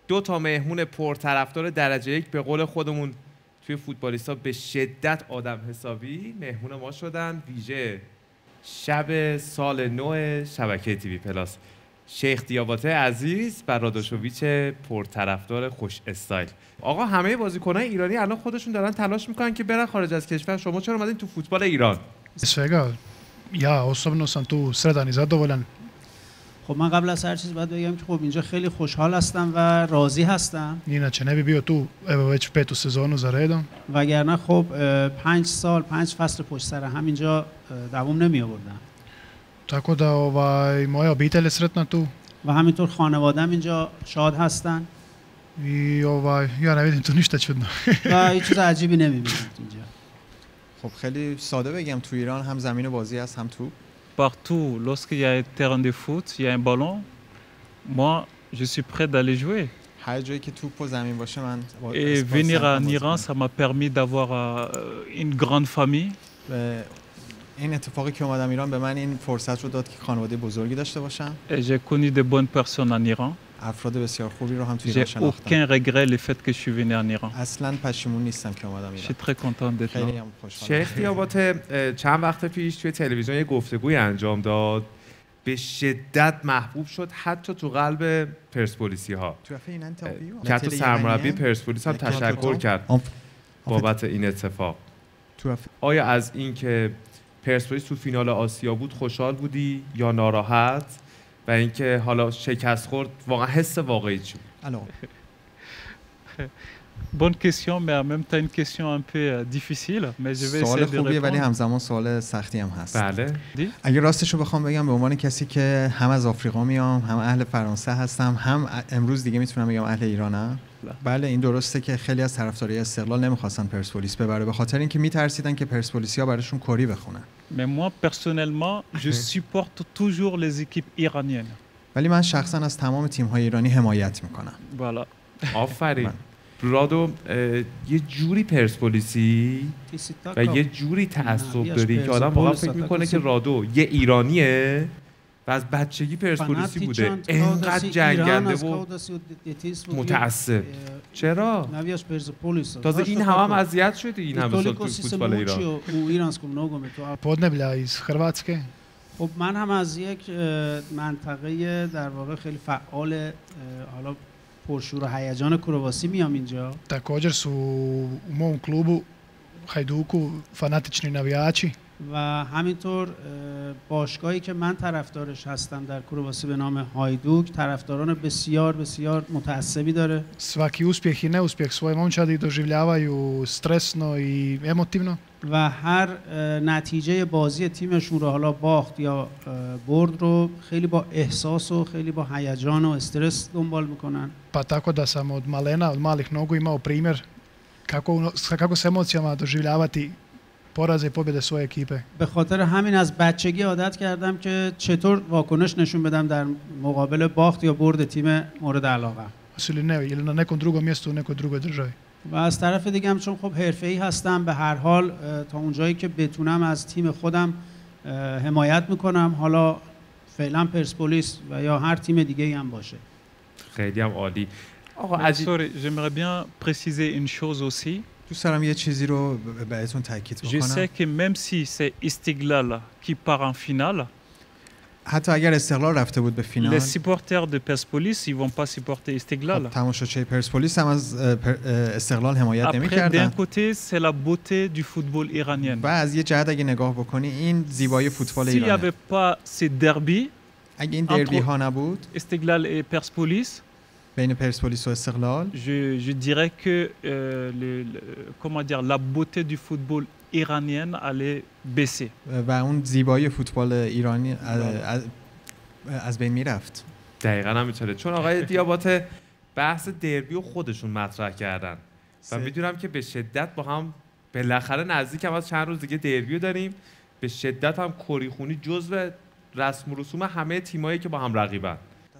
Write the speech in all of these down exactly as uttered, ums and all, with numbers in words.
دو تا مهمون پرطرفدار درجه یک به قول خودمون توی فوتبالیستا به شدت آدم حسابی مهمون ما شدن. ویژه شب سال نو شبکه تیوی پلاس، شیخ دیاباته عزیز و رادوشویچ پرطرفدار خوش استایل. آقا همه بازیکنان ایرانی الان خودشون دارن تلاش میکنن که برن خارج از کشور. شما چرا اومدین تو فوتبال ایران؟ svega ja osobno sam tu sretan i zadovoljan. خب من قبل از هر چیز باید بگم که خب اینجا خیلی خوشحال هستم و راضی هستم. Inače ne bi bio tu evo već petu sezonu za redom. وگرنه خب پنج سال پنج فصل پشت سر هم اینجا دوام نمی آوردم. Tako da ovaj moja obitelj je sretna tu. و همینطور خانواده‌ام اینجا شاد هستن. I ovaj ja ne vidim tu ništa čudno. و هیچ چیز عجیبی نمی‌بینم اینجا. خب خیلی ساده بگم تو ایران هم زمین بازی هست هم توپ. Partout, lorsqu'il y a un terrain de foot, il y a un ballon, moi, je suis prêt d'aller jouer. هر جایی که توپ و زمین باشه من Et venir en Iran, ça m'a permis d'avoir euh, une grande famille. این اتفاقی که اومدم ایران به من این فرصت رو داد که خانواده بزرگی داشته باشم. Et j'ai connu de bonnes personnes en Iran. افراد بسیار خوبی رو هم تو ایران J'ai شناختم. aucun regret le fait que je suis venu en Iran. اصلاً پشیمون نیستم که اومدم Je ایران. suis très content d'être là. خیلی هم خوشحالم. شیخ دیاباته چند وقت پیش توی تلویزیون یه گفتگوی انجام داد، به شدت محبوب شد حتی تو قلب پرسپولیسی ها. که حتی سرمربی پرسپولیس هم تشکر کرد بابت این اتفاق. آیا از این که پرسپولیس تو فینال آسیا بود خوشحال بودی یا ناراحت؟ و اینکه حالا شکست خورد واقعا حس واقعی چی بود؟ Bonne question, mais en même temps une question un peu difficile, mais je vais essayer de خوبیه ولی répondre. همزمان سوال سختی هم هست. بله. اگه راستش رو بخوام بگم به عنوان کسی که هم از آفریقا میام، هم اهل فرانسه هستم، هم امروز دیگه میتونم بگم اهل ایرانم. بله این درسته که خیلی از طرفدارای استقلال نمیخواستن پرسپولیس ببره به خاطر اینکه میترسیدن که پرسپولیسیا براشون کری بخونن. Mais moi personnellement, je supporte toujours les équipes iraniennes. ولی من شخصا از تمام تیم‌های ایرانی حمایت میکنم. Voilà. آفرین. رادو یه جوری پرسپولیسی و یه جوری تعصب داری که آدم واقعا فکر میکنه که رادو یه ایرانیه و از بچگی پرسپولیسی بوده، اینقدر جنگنده و متعصب. چرا؟ تازه این هم هم اذیت شده این همه سال تو فوتبال ایران. Podneblja iz Hrvatske. خب من هم از یک منطقه در واقع خیلی فعال حالا پرشور و هیجان کرواسی میام اینجا. Također su u mom klubu Hajduku fanatični navijači. و همینطور باشگاهی که من طرفدارش هستم در کرواسی به نام هایدوک طرفداران بسیار بسیار متعصبی داره. Svaki uspjeh i neuspjeh svoje momčadi doživljavaju stresno i emotivno. و هر نتیجه بازی تیمشون رو حالا باخت یا برد رو خیلی با احساس و خیلی با هیجان و استرس دنبال میکنن. Pa tako da sam od malena, od malih nogu imao primjer kako, kako s emocijama doživljavati poraze i pobjede svoje ekipe. به خاطر همین از بچگی عادت کردم که چطور واکنش نشون بدم در مقابل باخت یا برد تیم مورد علاقه. Ili ne, ili na nekom drugom mjestu u nekoj drugoj državi. و از طرف دیگه هم چون خب حرفه‌ای هستم به هر حال تا اونجایی که بتونم از تیم خودم حمایت میکنم، حالا فعلا پرسپولیس و یا هر تیم دیگه‌ای هم باشه. خیلی هم عالی. آقا عزیز j'aimerais bien préciser une chose aussi. دوست دارم یه چیزی رو بهتون تاکید بکنم. Je sais que même si c'est Istiklal qui part en finale, حتی اگر استقلال رفته بود به فینال، les supporters de Persepolis ils vont pas supporter Istiklal. تماشاچی پرسپولیس هم از استقلال حمایت Après نمی‌کردن. d'un côté c'est la beauté du football iranien. و از یه جهت اگه نگاه بکنی این زیبایی فوتبال ایرانه. S'il y avait pas ces derby، اگه این دربی ها نبود، Istiklal et Persepolis، بین پرسپولیس و استقلال، je je dirais que euh, le, le comment dire la beauté du football iranien allait baisser. و اون زیبایی فوتبال ایرانی از, از بین میرفت. دقیقاً همینطوره. چون آقای دیاباته بحث دربی رو خودشون مطرح کردن و میدونم که به شدت با هم بالاخره نزدیک هم از چند روز دیگه دربی داریم. به شدت هم کریخونی جزو رسم و رسوم همه تیمایی که با هم رقیبن.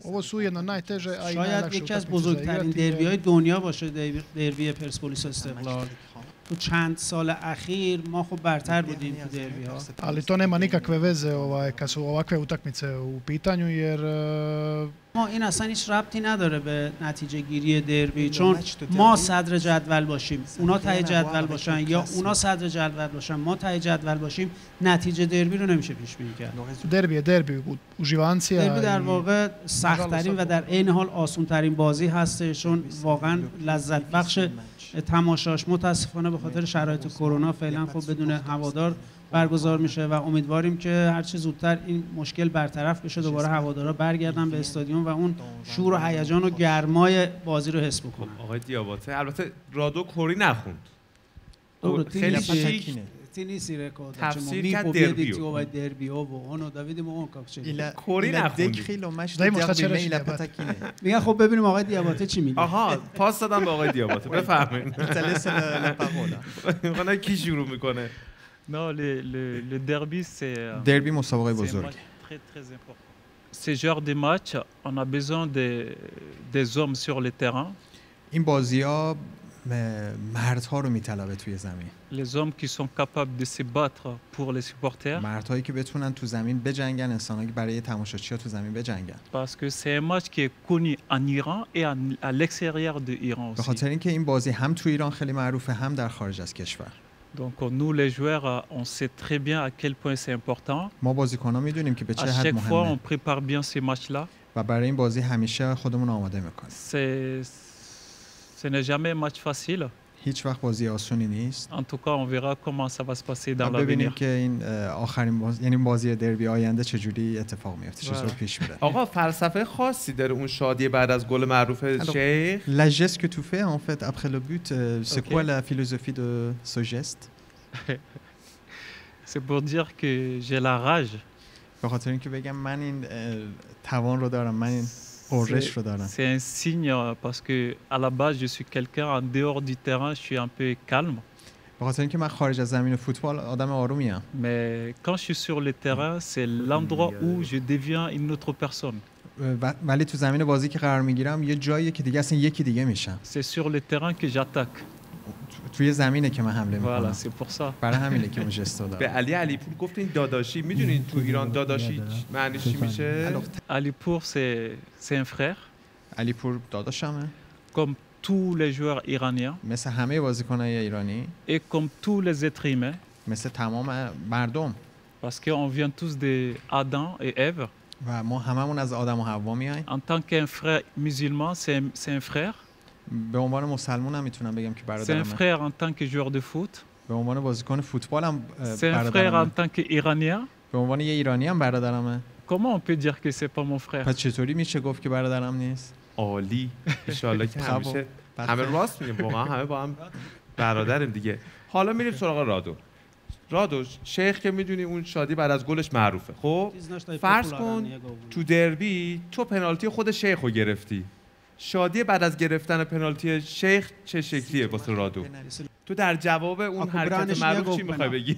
شاید یکی از بزرگترین دربی های دنیا باشه دربی پرسپولیس و استقلال. تو چند سال اخیر ما خب برتر بودیم تو دربی ها. Ali to nema nikakve veze ovaj kad su ovakve utakmice u pitanju jer ما این اصلا هیچ ربطی نداره به نتیجه گیری دربی، چون ما صدر جدول باشیم اونا ته جدول باشن یا اونا صدر جدول باشن ما ته جدول باشیم، نتیجه دربی رو نمیشه پیش بینی کرد. دربی دربی بود užívanci. دربی در واقع سخت ترین و در عین حال آسون ترین بازی هست، چون واقعا لذت بخش تماشاش متاسفانه به خاطر شرایط کرونا فعلا خب بدون هوادار برگزار میشه و امیدواریم که هر چه زودتر این مشکل برطرف بشه، دوباره هوادارا برگردن به استادیوم و اون شور و هیجان و گرمای بازی رو حس بکنن. آقای دیاباته البته رادو کوری نخوند. خیلی شیک تینیسی رکورد تفسیر کرد دربیو. و دربیو و اونو داوید اون کاپچه. کوری نخوند. میگن خب ببینیم آقای دیاباته چی میگه. آها پاس دادم به آقای دیاباته. بفرمایید. میگن کی شروع میکنه؟ Non, le, le, le derby, c'est derby مسابقه بزرگ. Très, très important. Ces genres de matchs, on a besoin des, des hommes sur le terrain. این بازی‌ها مردها رو میطلبه توی زمین. Les hommes qui sont capables de se battre pour les supporters. مردهایی که بتونن تو زمین بجنگن، انسانایی که برای تماشاچی‌ها تو زمین بجنگن. Parce que c'est un match qui est connu en Iran et à l'extérieur de Iran aussi. به خاطر اینکه این بازی هم تو ایران خیلی معروفه هم در خارج از کشور. Donc nous les joueurs, on sait très bien à quel point c'est important. ما بازیکن‌ها میدونیم که به چه حد مهمه. À chaque fois on prépare bien ces matchs-là. و برای این بازی همیشه خودمون آماده می‌کنیم. C'est ce n'est jamais un match facile. هیچ وقت بازی آسونی نیست. En tout cas, on verra comment ça va se passer dans l'avenir. ببینیم که این آخرین باز... یعنی بازی دربی آینده چه جوری اتفاق میفته، چطور پیش میره. آقا فلسفه خاصی داره اون شادی بعد از گل معروف شیخ؟ La geste que tu fais en fait après le but, c'est quoi la philosophie de ce geste? C'est pour dire que j'ai la rage. به خاطر اینکه بگم من این توان رو دارم، من این قرش رو دارم. C'est un signe parce que à la base je suis quelqu'un en dehors du terrain, je suis un peu calme. به خاطر اینکه من خارج از زمین فوتبال آدم آرومیم. Mais quand je suis sur le terrain, c'est l'endroit où je deviens une autre personne. ولی تو زمین بازی که قرار میگیرم یه جاییه که دیگه اصلا یکی دیگه میشم. C'est sur le terrain que j'attaque. توی زمینه که من حمله میکنم. Voilà, c'est pour ça. برای همینه که اون ژستو دارم. به علی علیپور گفتین داداشی، میدونین تو ایران داداشی معنیش چی میشه؟ علیپور c'est c'est un frère. علیپور داداشمه. Comme tous les joueurs iraniens. مثل همه بازیکنای ایرانی. Et comme tous les êtres humains. مثل تمام مردم. Parce qu'on vient tous de Adam et Ève. و ما هممون از آدم و حوا میایم. En tant qu'un frère musulman, c'est c'est un frère. به عنوان مسلمانم میتونم بگم که برادرمه. C'est un frère en tant que joueur de foot. به عنوان بازیکن فوتبالم برادرمه. C'est un frère en tant qu'Iranien. به عنوان یه ایرانی هم برادرمه. Comment on peut dire que c'est pas mon frère? پس چطوری میشه گفت که برادرم نیست؟ عالی. ان شاءالله که همیشه همه راست میگیم، واقعا همه با هم برادریم دیگه. حالا میریم سراغ رادو. رادو شیخ که میدونی اون شادی بعد از گلش معروفه. خب فرض کن تو دربی تو پنالتی خود شیخ رو گرفتی. شادی بعد از گرفتن پنالتی شیخ چه شکلیه واسه رادو؟ تو در جواب اون حرکت معروف چی میخوای بگی؟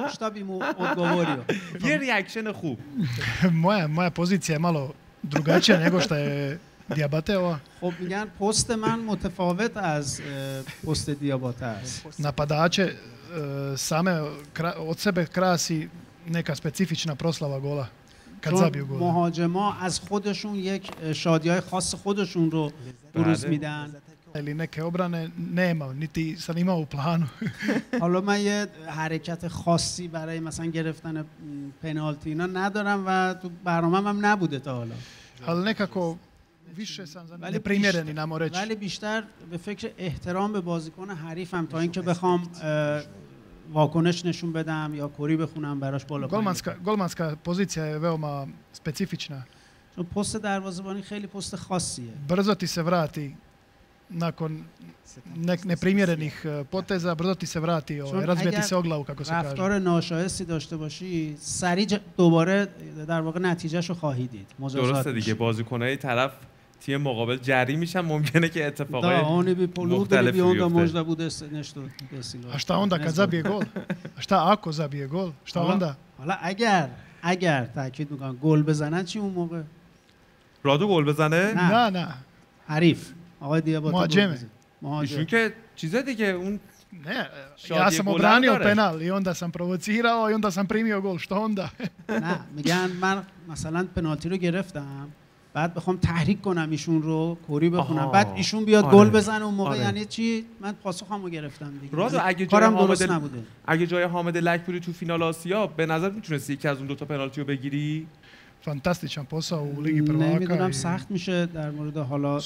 یه ریاکشن خوب. moja moja pozicija je malo drugačija nego što je دیاباته. خب میگن پست من متفاوت از پست دیاباته است. Napadače same od sebe krasi neka specifična proslava gola kad zabiju gol. مهاجما از خودشون یک شادیای خاص خودشون رو بروز میدن. ili neke obrane nema, niti sam imao u planu. حالا من یه حرکت خاصی برای مثلا گرفتن پنالتی اینا ندارم و تو برنامه‌م هم نبوده تا حالا. Ali nekako više sam za neprimjereni namo reći. ولی بیشتر به فکر احترام به بازیکن حریفم تا اینکه بخوام واکنش نشون بدم یا کوری بخونم براش بالا پایین. Golmanska golmanska pozicija je veoma specifična. چون پست دروازه‌بانی خیلی پست خاصیه. Brzo ti se vrati nakon ne, neprimjerenih poteza, brzo ti se vrati, razbije ti se o glavu kako se kaže. رفتار ناشایستی داشته باشی سریع دوباره در واقع نتیجهشو خواهی دید. درسته دیگه، بازیکنای طرف تیم مقابل جری میشن، ممکنه که اتفاقای مختلفی بیفته. A šta onda kad zabije gol? A šta ako zabije gol? Šta onda? حالا اگر اگر تاکید میکنم گل بزنن چی اون موقع؟ رادو گل بزنه؟ نه نه حریف آقای دیاباته مهاجمه. ایشون که چیزه دیگه اون Ne, ja sam obranio penal i onda sam provocirao i onda sam primio gol. Što onda? نه میگن من مثلا پنالتی رو گرفتم بعد بخوام تحریک کنم ایشون رو کوری بخونم بعد ایشون بیاد آره. گل بزنه اون موقع آره. یعنی چی من پاسخمو گرفتم دیگه. رادو اگه جای حامد نبوده. اگه جای حامد لکپوری تو فینال آسیا به نظر میتونستی یکی از اون دو تا پنالتی رو بگیری؟ فانتاستیچن posao u Ligi prvaka. نمیدونم سخت میشه در مورد حالا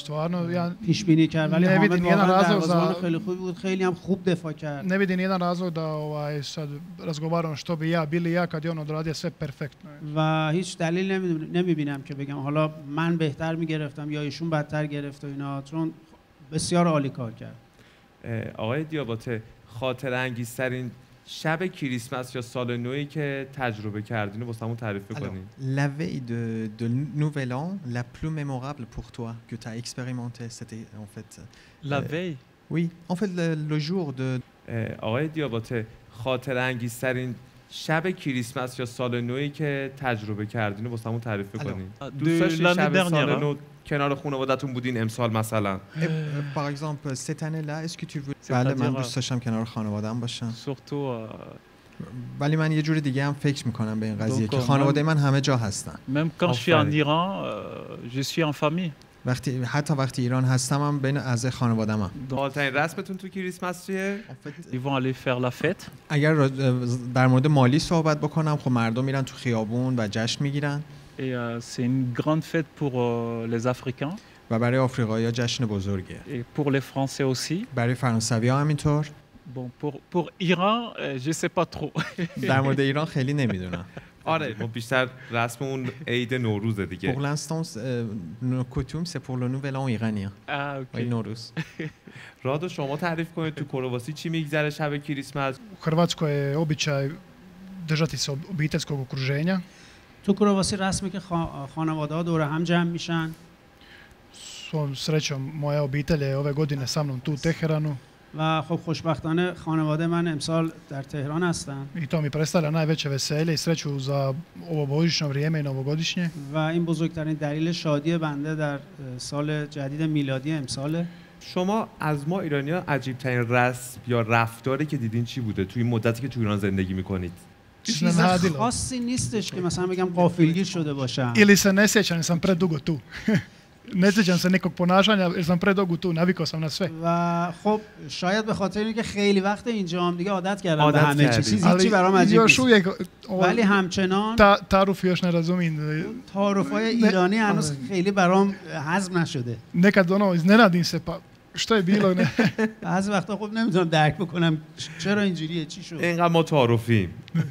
پیش بینی کرد ولی حامد واقعا دروازه‌بان خیلی خوب بود خیلی هم خوب دفاع کرد. Ne vidim nijedan razlog da ovaj sad razgovaramo što bi ja bili ja kad je on odradio sve perfektno. و هیچ دلیل نمیبینم که بگم حالا من بهتر میگرفتم یا ایشون بدتر گرفت و اینا چون بسیار عالی کار کرد. آقای دیاباته خاطره انگیزترین شب کریسمس یا سال نویی که تجربه کردین رو واسمون تعریف کنین. La veille de de Nouvel An, la plus mémorable pour toi que tu as expérimenté, c'était en fait la veille. Oui, en fait le, le jour de آقای دیاباته خاطره انگیزترین شب کریسمس یا سال نویی که تجربه کردین رو واسمون تعریف کنین. دوست داشتین شب سال نو کنار خانواده‌تون بودین امسال مثلا؟ Par exemple cette année-là, est-ce que tu veux بله من دوست داشتم کنار خانواده‌ام باشم. Surtout ولی من یه جور دیگه هم فکر می‌کنم به این قضیه که خانواده من همه جا هستن. Même quand je suis en Iran, je suis en famille. وقتی حتی وقتی ایران هستم هم بین اعضای خانواده‌ام. بالاترین رسمتون تو کریسمس چیه؟ Ils vont aller faire la fête. اگر در مورد مالی صحبت بکنم خب مردم میرن تو خیابون و جشن میگیرن. Et euh, c'est une grande fête pour euh, les Africains. و برای آفریقایی‌ها جشن بزرگیه. Et pour les Français aussi. برای فرانسوی‌ها همینطور. Bon pour pour Iran, euh, je sais pas trop. در مورد ایران خیلی نمیدونم. آره ما بیشتر رسم اون عید نوروز دیگه. Pour l'instant nos coutumes c'est pour le nouvel an iranien. Ah OK. نوروز. رادو شما تعریف کنید تو کرواسی چی میگذره شب کریسمس؟ U Hrvatskoj je običaj držati se obiteljskog okruženja. تو کرواسی رسمی که خانواده‌ها دور هم جمع میشن. Svom srećom moja obitelj je ove godine sa mnom tu u Teheranu. و خب خوشبختانه خانواده من امسال در تهران هستن. I to mi predstavlja najveće veselje i sreću za ovo božićno vrijeme i novogodišnje. و این بزرگترین دلیل شادی بنده در سال جدید میلادی امساله. شما از ما ایرانی‌ها عجیب‌ترین رسم یا رفتاری که دیدین چی بوده توی این مدتی که تو ایران زندگی می‌کنید؟ چیز خاصی نیستش که مثلا بگم غافلگیر شده باشم. Ili se ne sjećam, sam predugo tu. Ne sjećam se nekog ponašanja jer sam predugo tu, navikao sam na sve. و خب شاید به خاطر اینکه خیلی وقت اینجا هم دیگه عادت کردم به همه چیز. چیزی برام عجیب نیست. ولی همچنان تعارف još ne razumím. تعارف‌های ایرانی هنوز خیلی برام هضم نشده. Nekad ono iznenadim se pa što je bilo ne. بعضی وقتا خب نمیتونم درک بکنم چرا اینجوریه چی شد. اینقدر ما تعارفیم.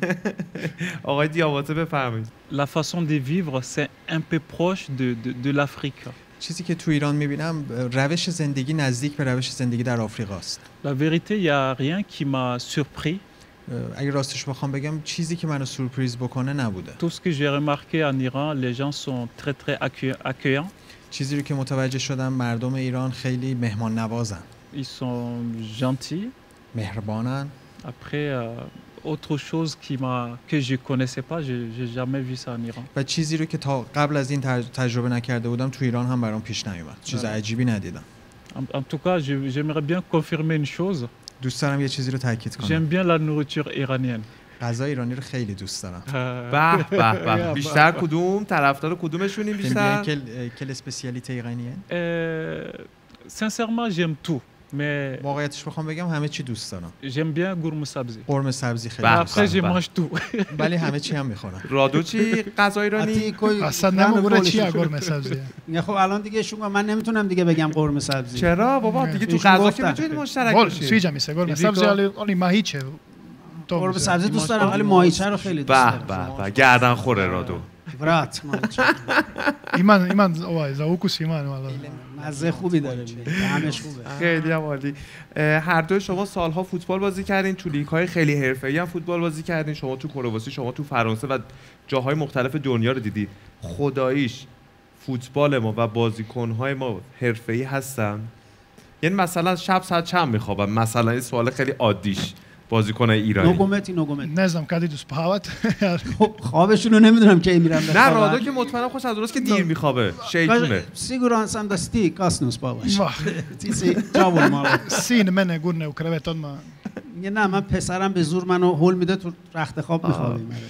آقای دیاباته بفرمایید. La façon de vivre c'est un peu proche de de de l'Afrique. چیزی که تو ایران میبینم روش زندگی نزدیک به روش زندگی در آفریقا است. La vérité il y a rien qui m'a surpris. اگه راستش بخوام بگم چیزی که منو سورپرایز بکنه نبوده. Tout ce que j'ai remarqué en Iran, les gens sont très très accueillants. چیزی رو که متوجه شدم مردم ایران خیلی مهمان نوازن. Ils sont gentils. مهربانن. Après euh, autre chose qui m'a que je connaissais pas, j'ai j'ai jamais vu ça en Iran. و چیزی رو که تا قبل از این تجربه نکرده بودم تو ایران هم برام پیش نیومد. چیز عجیبی ندیدم. En, en tout cas, j'aimerais bien confirmer une chose. دوست دارم یه چیزی رو تاکید کنم. J'aime bien la nourriture iranienne. غذای ایرانی رو خیلی دوست دارم. به به به. بیشتر کدوم طرفدار کدومشونین بیشتر؟ quelle spécialité iranienne? Sincèrement, j'aime tout. Mais واقعیتش بخوام بگم همه چی دوست دارم. J'aime bien قرمه سبزی. قرمه سبزی خیلی. Après je mange tout. ولی همه چی هم میخورم. رادو چی غذا ایرانی؟ اصلا نمیگه چیه قرمه سبزی. نه خب الان دیگه شما من نمیتونم دیگه بگم قرمه سبزی. چرا بابا دیگه تو غذا که میتونید مشترک باشید. سویجا میسه قرمه سبزی ولی ماهیچه. قرمه سبزی دوست دارم ولی ماهیچه رو خیلی دوست دارم. به به گردن خوره رادو. برات ماهیچه. ایمان ایمان اوای za ukus ایمان والا. مزه خوبی داره طعمش خوبه. خیلی عالی. هر دوی شما سالها فوتبال بازی کردین، تو لیگ‌های خیلی حرفه‌ای هم فوتبال بازی کردین. شما تو کرواسی، شما تو فرانسه و جاهای مختلف دنیا رو دیدید. خداییش فوتبال ما و بازیکن‌های ما حرفه‌ای هستن؟ یعنی مثلا شب ساعت چند میخوابن؟ مثلا این سوال خیلی عادیش بازیکن ایرانی. نوگومتی نوگومتی. نه znam kad idu spavat. خب خوابشون رو نمیدونم کی میرن بخوابن. نه رادو که مطمئنم خوش از درست که دیر میخوابه. شیطونه. Siguran sam da sti kasno spavaš. Ti si đavo malo. Sin mene gurne u krevet odmah. نه من پسرم به زور منو هول میده تو رخت خواب میخوابیم.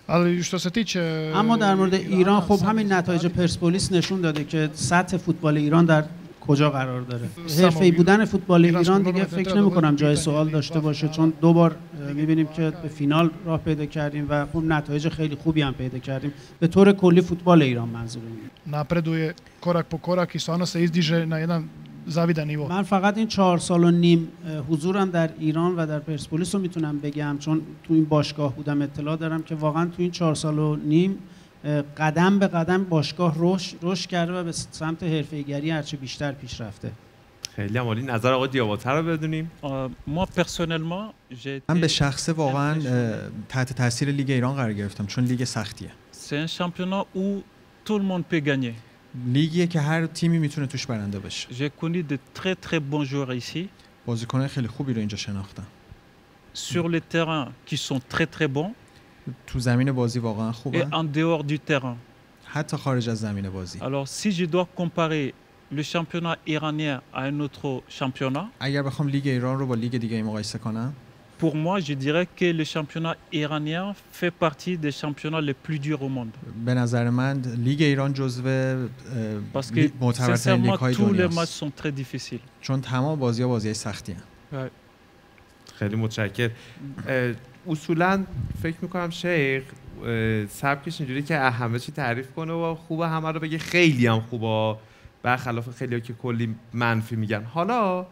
اما در مورد ایران خب همین نتایج پرسپولیس نشون داده که سطح فوتبال ایران در کجا قرار داره. حرفه‌ای بودن فوتبال ایران دیگه فکر نمی‌کنم جای سوال داشته باشه، چون دو بار می‌بینیم که به فینال راه پیدا کردیم و خب نتایج خیلی خوبی هم پیدا کردیم. به طور کلی فوتبال ایران منظورم. Napreduje korak po korak i stvarno se izdiže na jedan zavidan nivo. من فقط این چهار سال و نیم حضورم در ایران و در پرسپولیس رو میتونم بگم، چون تو این باشگاه بودم اطلاع دارم که واقعا تو این چهار سال و نیم قدم به قدم باشگاه رشد رشد کرده و به سمت حرفه‌ایگری هرچه بیشتر پیش رفته. خیلی عالی. نظر آقای دیاباته رو بدونیم. ما پرسونلمان من به شخصه واقعا تحت تاثیر لیگ ایران قرار گرفتم، چون لیگ سختیه. C'est un championnat où tout le monde peut gagner. لیگیه که هر تیمی میتونه توش برنده بشه. J'ai connu de très très bons joueurs ici. بازیکنان خیلی خوبی رو اینجا شناختم. Sur les terrains qui sont très très bons. تو زمین بازی واقعا خوبه. Et en dehors du terrain. حتی خارج از زمین بازی. Alors si je dois comparer le championnat iranien à un autre championnat. اگر بخوام لیگ ایران رو با لیگ دیگه مقایسه کنم. Pour moi, je dirais que le championnat iranien fait partie des championnats les plus durs au monde. به نظر من لیگ ایران جزو معتبرترین لیگ‌های دنیاست. Tous les matchs sont très difficiles. چون تمام بازی‌ها بازی‌های سختی هستند. خیلی متشکرم. اصولاً فکر می‌کنم شیخ سبکش اینجوری که همه چی تعریف کنه و خوبه همه رو بگه، خیلی هم خوبه، برخلاف خیلی‌ها که کلی منفی میگن. حالا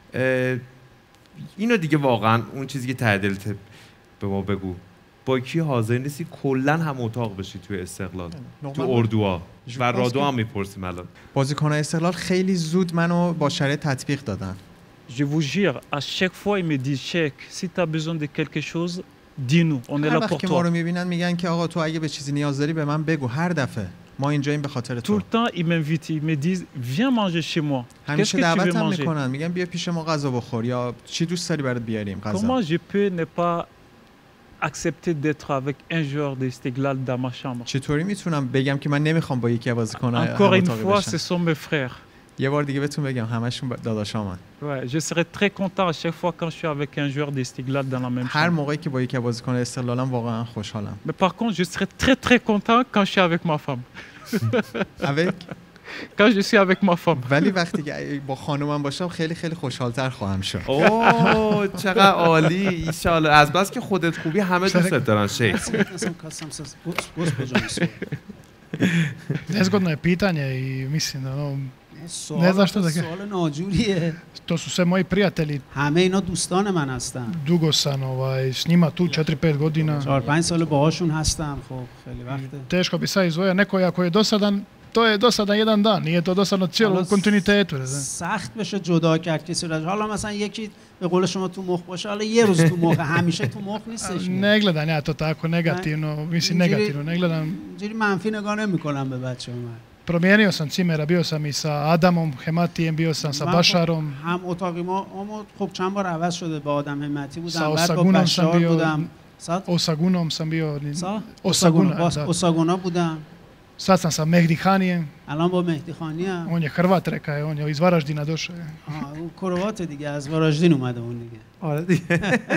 اینو دیگه واقعا اون چیزی که ته دلت به ما بگو، با کی حاضر نیستی کلا هم اتاق بشی توی استقلال، تو اردوها و رادو هم میپرسیم الان. بازیکن‌های استقلال خیلی زود منو با شرایط تطبیق دادن. Je vous jure, à chaque fois ils me disent Cheikh, si tu as besoin de quelque chose, dis-nous, on est là pour toi. که ما رو میبینن میگن که آقا تو اگه به چیزی نیاز داری به من بگو، هر دفعه ما اینجاییم به خاطر تو. Tout le temps ils m'invitent, ils me disent viens manger chez moi. همیشه دعوتم میکنن، میگن بیا پیش ما غذا بخور یا چی دوست داری برات بیاریم غذا. Comment je peux ne pas accepter d'être avec un joueur de Istiklal dans ma chambre? چطوری میتونم بگم که من نمیخوام با یکی از بازیکن‌ها Encore une fois, ce sont mes frères. یه بار دیگه بهتون بگم همشون داداشامن. Ouais, je serais très content à chaque fois quand je suis avec un joueur d'Istiklal dans la même chambre. هر موقعی که با یکی از بازیکن‌های استقلالم واقعا خوشحالم. Mais par contre, je serais très très content quand je suis avec ma femme. avec quand je suis avec ma femme. ولی وقتی که با خانومم باشم خیلی خیلی خوشحال‌تر خواهم شد. اوه چقدر عالی. ان شاء الله از بس که خودت خوبی همه دوستت دارن شیخ. Nezgodno je pitanje i mislim da ono ne znam što da kažem. سوال ناجوریه. To su sve moji prijatelji. همه اینا دوستان من هستن. Dugo sam ovaj s njima tu četiri pet godina. چهار پنج سال باهاشون هستم. خب خیلی وقته. Teško bi sad izdvojio neko ako je dosadan, to je dosadan jedan dan, nije to dosadno cijelo kontinuitetu. سخت بشه جدا کرد کسی رو. حالا مثلا یکی به قول شما تو مخ باشه، حالا یه روز تو مخ، همیشه تو مخ نیستش. Ne gledam ja to tako negativno, mislim negativno, ne gledam. اینجوری منفی نگاه نمی‌کنم به بچه‌ها من. Promijenio sam cimera, bio sam i sa Adamom Hematijem, bio sam sa Basharom. هم اتاقی ما اما خب چند بار عوض شده، با آدم همتی بودم، بعد با بشار بودم. Osagunom sam bio. Osaguna. Osaguna بودم. Sad sam sa Mehdi Hanijem. الان با مهدی خانی ام. On je Hrvat reka je, on je iz Varaždina došao. آه اون کروات دیگه، از وارژدین اومده اون دیگه. آره دیگه.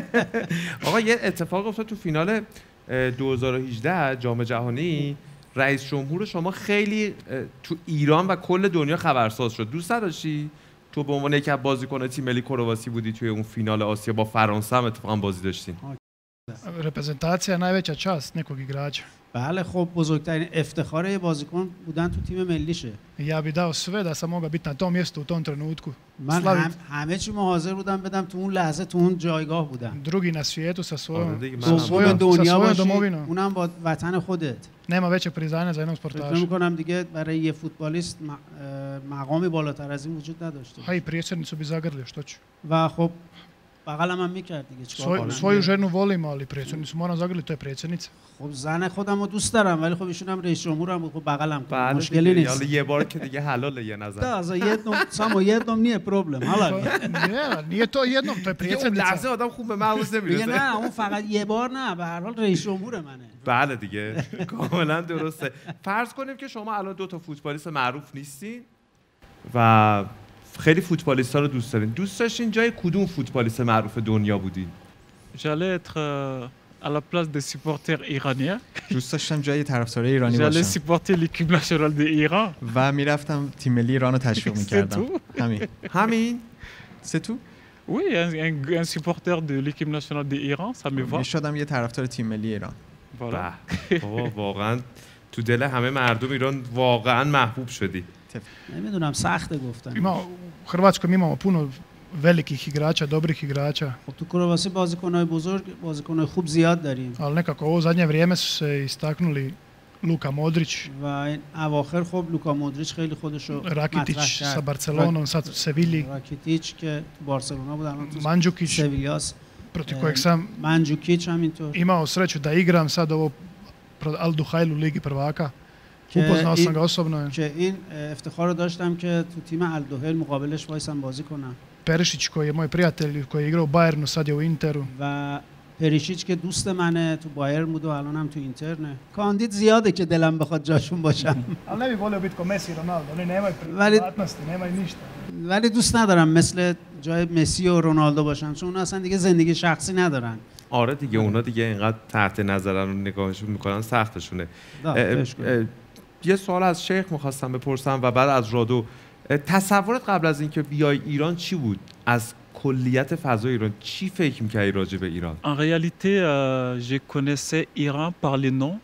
آقا یه اتفاق افتاد تو فینال دو هزار و هجده جام جهانی، رئیس جمهور شما خیلی تو ایران و کل دنیا خبرساز شد. دوست داشتی تو به عنوان یک از بازیکنان تیم ملی کرواسی بودی توی اون فینال آسیا با فرانسه هم اتفاقا بازی داشتین. Reprezentacija najveća čast nekog igrača. بله خب بزرگترین افتخار یه بازیکن بودن تو تیم ملیشه. Ja bih dao sve da sam mogao biti na tom mjestu u tom trenutku. من هم همه چی حاضر بودم بدم تو اون لحظه، تو اون جایگاه بودم. Drugi na svijetu sa svojom دوم دنیا باشی، اونم با وطن خودت. Nema većeg priznanja za jednog sportaša. فکر می‌کنم دیگه برای یه فوتبالیست مقامی بالاتر از این وجود نداشته. Ha i predsjednicu bi zagrlio, što ću. و خب بغلم هم میکرد دیگه، چیکار کنم. Svoju ženu volim, ali predsjednicu moram zagrliti, to je predsjednica. خب زن خودم رو دوست دارم، ولی خب ایشون هم رئیس جمهورم بود، خب بغلم کنم، مشکلی نیست. حالا یه بار که دیگه حلاله یه نظر. Da, za jednom, samo jednom nije problem, halal. Ne, nije to jednom, to je predsjednica. اون لحظه آدم خوب به مغز نمیرسه. نه، اون فقط یه بار نه، به هر حال رئیس جمهور منه. بله دیگه، کاملا درسته. فرض کنیم که شما الان دو تا فوتبالیست معروف نیستین و خیلی فوتبالیستا رو دوست دارین. دوست داشتین جای کدوم فوتبالیست معروف دنیا بودین؟ J'allais être à la place des supporters iraniens. دوست داشتم جای طرفدارای ایرانی باشم. J'allais supporter l'équipe nationale d'Iran. و میرفتم تیم ملی ایران رو تشویق می‌کردم. همین. همین؟ C'est tout? Oui, un, un, un supporter de l'équipe nationale d'Iran, ça me va. میشدم یه طرفدار تیم ملی ایران. Voilà. بابا واقعا تو دل همه مردم ایران واقعا محبوب شدی. نمیدونم سخته گفتن. Ima u Hrvatskoj imamo puno velikih igrača, dobrih igrača. خب تو کرواسی بازیکن‌های بزرگ، بازیکن‌های خوب زیاد داریم. Ali nekako ovo zadnje vrijeme su se istaknuli Luka Modrić, و این اواخر خب لوکا مودریچ خیلی خودش رو مطرح Rakitić sa کرد. Barcelonom, sad u Sevilji, راکیتیچ که تو بارسلونا بود الان تو Mandžukić, سویلیاس. protiv kojeg sam منجوکیچ همینطور. imao sreću da igram sad ovo pro Al Duhailu Ligi prvaka. Upoznao sam ga osobno. که این افتخار رو داشتم که تو تیم الدوهیل مقابلش وایسم بازی کنم. Perišić koji je moj prijatelj koji je igrao u Bayernu, sad je u Interu. و پریشیچ که دوست منه تو بایر بود و الان هم تو اینترنه. کاندید زیاده که دلم بخواد جاشون باشم. Ali ne bih volio biti ko Messi i Ronaldo, oni nemaju Vali- privatnosti, nemaju ništa. ولی دوست ندارم مثل جای مسی و رونالدو باشم چون اونا اصلا دیگه زندگی شخصی ندارن. آره دیگه اونا دیگه اینقدر تحت نظرن و نگاهشون میکنن سختشونه. دا، اه، بهش کن. اه، یه سوال از شیخ میخواستم بپرسم و بعد از رادو. اه، تصورت قبل از اینکه بیای ایران چی بود؟ از کلیت فضای ایران چی فکر می‌کردی راجع به ایران؟ En réalité, euh, je connaissais Iran par les noms,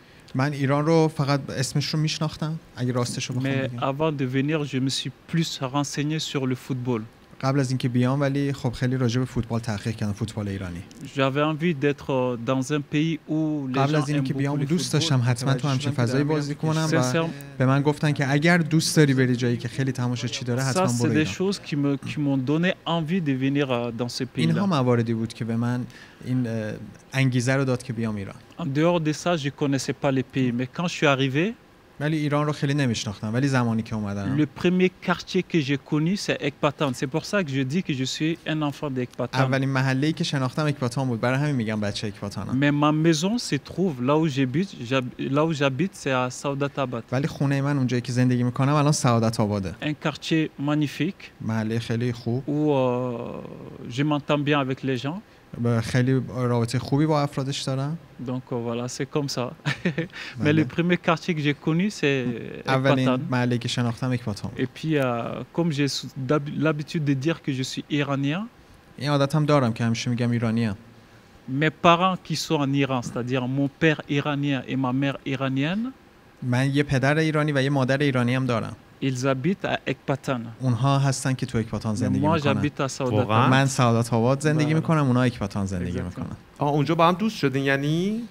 من ایران رو فقط اسمش رو میشناختم اگه راستش رو بخوام mais بگم. avant de venir, je me suis plus renseigné sur le football. قبل از اینکه بیام ولی خب خیلی راجع به فوتبال تحقیق کردم، فوتبال ایرانی. J'avais envie d'être dans un pays où les قبل gens از aiment اینکه beaucoup بیام le دوست football. داشتم حتما تو همچین فضایی بازی کنم و Sincèrement, به من گفتن که اگر دوست داری بری جایی که خیلی تماشاچی داره ça حتما c'est برو des ایران. choses qui me qui m'ont donné envie de venir euh, dans ce اینها pays-là. مواردی بود که به من این اه، انگیزه رو داد که بیام ایران. En dehors de ça, je connaissais pas les pays, mais quand je suis arrivé, ولی ایران رو خیلی نمیشناختم ولی زمانی که اومدم le premier quartier que j'ai connu, c'est Ekbatan. C'est pour ça que je dis que je suis un enfant d'Ekbatan. اولین محله‌ای که شناختم اکباتان بود، برای همین میگم بچه اکباتانم. Mais ma maison se trouve là où j'habite. j'hab- Là où j'habite, c'est à Saoudatabad. ولی خونه من اونجایی که زندگی میکنم الان سعادت آباده. Un quartier magnifique محله خیلی خوب، où euh, je m'entends bien avec les gens. با خیلی رابطه خوبی با افرادش دارم. Donc euh, voilà, c'est comme ça. Mais le premier quartier que j'ai connu, c'est اولین Ekbatan. محله که شناختم اکباتان. Et puis, euh, comme j'ai sou- d'hab- l'habitude de dire que je suis iranien, این عادتم دارم که همیشه میگم ایرانیم. mes parents qui sont en Iran, c'est-à-dire mon père iranien et ma mère iranienne, من یه پدر ایرانی و یه مادر ایرانی هم دارم. ils habitent à Ekbatan. اونها هستن که تو اکباتان Mais زندگی moi, میکنن. j'habite à Saoudatabad. واقعا؟ من سعادت آباد زندگی بله. میکنم، اونها اکباتان زندگی Exactement. میکنن. آه اونجا با هم دوست شدین یعنی؟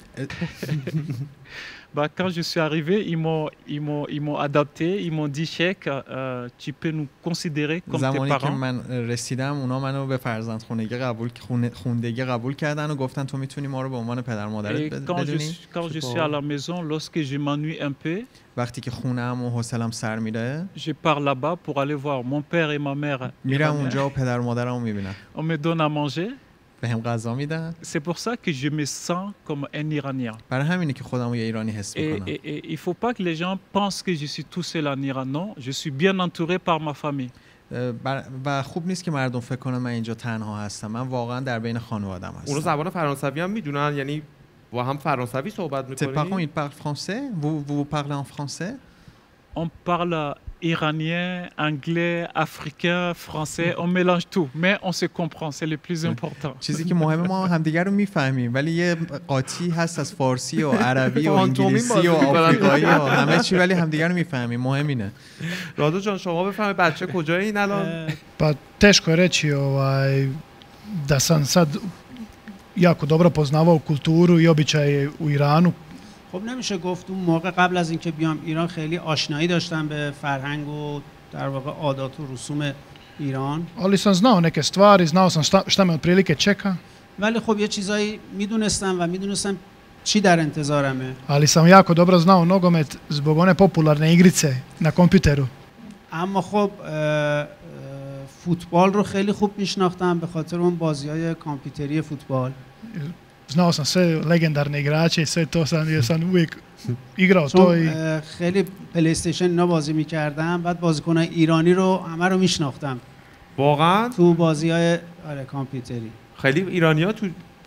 Bah, quand je suis arrivé, ils m'ont, ils m'ont, ils m'ont adapté. Ils m'ont dit, Cheikh, euh, tu peux nous considérer comme tes زمانی که parents. من رسیدم اونا منو به فرزندخونگی قبول خونه- خوندگی قبول کردن و گفتن تو میتونی ما رو به عنوان پدر مادرت Et بد- quand je, بدونی. suis- quand je suis à la maison, lorsque je m'ennuie un peu, وقتی که خونه‌ام و حوصله‌ام سر میره je pars là-bas pour aller voir mon père et ma mère. میرم iraniens. اونجا و پدر و مادرمو میبینم، On me donne à manger. بهم غذا میدن. C'est pour ça que je me sens comme un Iranien. برای همینه که خودمو یه ایرانی حس Et, میکنم. et, et il faut pas que les gens pensent que je suis tout seul en Iran. Non, je suis bien entouré par ma famille. بر... و خوب نیست که مردم فکر کنن من اینجا تنها هستم. من واقعا در بین خانواده‌ام هستم. اونا زبان فرانسوی هم میدونن یعنی با هم فرانسوی صحبت Tes parents میکنین؟ ils parlent français? Vous vous parlez en français? On parle iranien, anglais, africain, français, on mélange tout, mais on se comprend, c'est le plus important. چیزی که مهمه ما همدیگه رو میفهمیم ولی یه قاطی هست از فارسی و عربی و انگلیسی و آفریقایی و همه چی ولی همدیگه رو میفهمیم. مهم اینه. رادو جان شما بفهمید بچه کجای این الان؟ Pa teško je reći ovaj, da sam sad jako dobro poznavao kulturu i običaje u Iranu. خب نمیشه گفت اون موقع قبل از اینکه بیام ایران خیلی آشنایی داشتم به فرهنگ و در واقع عادات و رسوم ایران. Ali sam znao neke stvari, znao sam šta, šta me otprilike čeka. ولی خب یه چیزایی میدونستم و میدونستم چی در انتظارمه. Ali sam jako dobro znao nogomet zbog one popularne igrice na kompjuteru. اما خب اه، اه، فوتبال رو خیلی خوب میشناختم به خاطر اون بازی‌های کامپیوتری فوتبال. Znao sam sve legendarne igrače i sve to sam, jer sam uvijek igrao to چون i اه، خیلی پلی استیشن اینا بازی میکردم بعد بازیکن‌های ایرانی رو همه رو میشناختم واقعا؟ تو بازی‌های آره کامپیوتری. خیلی ایرانی‌ها تو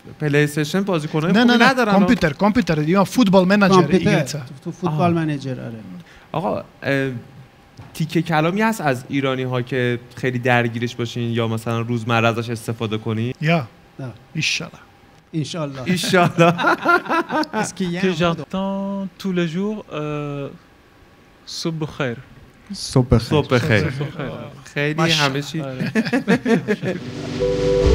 پلی استیشن بازیکنای نه خوبی نه نه ندارن. کامپیوتر کامپیوتر یا فوتبال منیجر ایگریتسا تو فوتبال منیجر. آره آقا تیکه کلامی هست از ایرانی ها که خیلی درگیرش باشین یا مثلا روزمره ازش استفاده کنین؟ یا انشالله انشالله انشالله. que j'entends tous les jours euh, صبح بخیر. صبح بخیر. صبح بخیر. خیلی همه چی